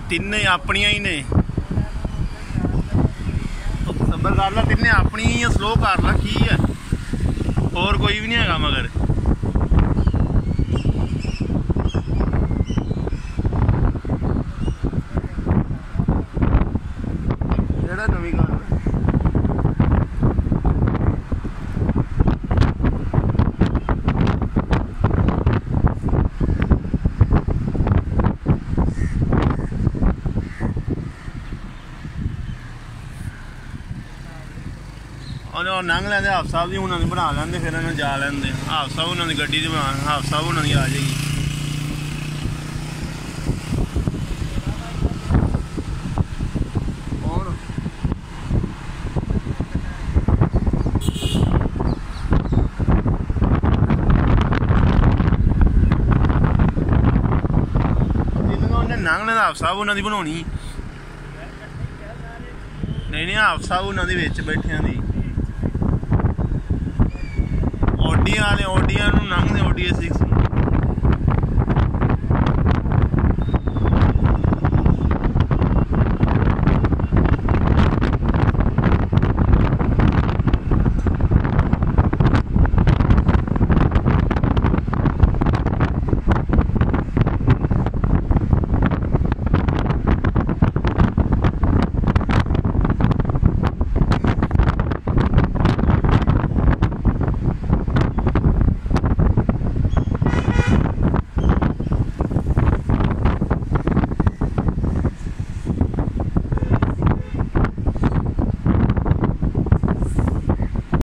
ਤਿੰਨੇ ਆਪਣੀਆਂ ਹੀ ਨੇ। ਸਬਰ ਕਰ ਲਾ, ਤਿੰਨੇ ਆਪਣੀਆਂ ਹੀ ਆ। ਸਲੋ ਕਰ ਲਾ, ਕੀ ਹੈ, ਹੋਰ ਕੋਈ ਵੀ ਨਹੀਂ ਹੈਗਾ ਮਗਰ। ਜਿਹੜਾ ਨਵੀਂ ਗੱਲ ਲੰਘ ਲੈਂਦੇ। ਹਾਫ ਸਾਹਿਬ ਦੀ ਉਹਨਾਂ ਨੇ ਬਣਾ ਲੈਂਦੇ, ਫਿਰ ਇਹਨਾਂ ਜਾ ਲੈਂਦੇ। ਹਾਫ ਸਾਹਿਬ ਉਹਨਾਂ ਦੀ ਗੱਡੀ ਦੀ ਬਣਾ, ਹਾਫ ਸਾਹਿਬ ਉਹਨਾਂ ਦੀ ਆ ਜਾਏਗੀ। ਜਿਹਨਾਂ ਉਹਨੇ ਲੰਘ ਲੈਂਦਾ, ਹਾਫ ਸਾਹਿਬ ਉਹਨਾਂ ਦੀ ਬਣਾਉਣੀ। ਨਹੀਂ ਹਾਫ ਸਾਹਿਬ ਉਹਨਾਂ ਦੇ ਵਿੱਚ ਬੈਠਿਆਂ ਦੀ। ਓਡੀਆਂ ਵਾਲੇ ਓਡੀਆਂ ਨੂੰ ਲੰਘਦੇ, ODA 6